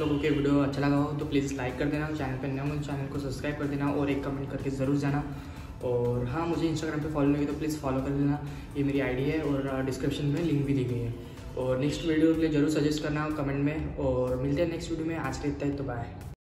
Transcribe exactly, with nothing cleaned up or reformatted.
लोगों के वीडियो अच्छा लगा हो तो प्लीज़ लाइक कर देना, चैनल पर नया हो चैनल को सब्सक्राइब कर देना और एक कमेंट करके ज़रूर जाना। और हाँ, मुझे इंस्टाग्राम पे फॉलो नहीं किया तो प्लीज़ फॉलो कर देना, ये मेरी आईडी है और डिस्क्रिप्शन में लिंक भी दी गई है। और नेक्स्ट वीडियो के लिए ज़रूर सजेस्ट करना कमेंट में, और मिलते हैं नेक्स्ट वीडियो में। आज के इतना ही, तो बाय।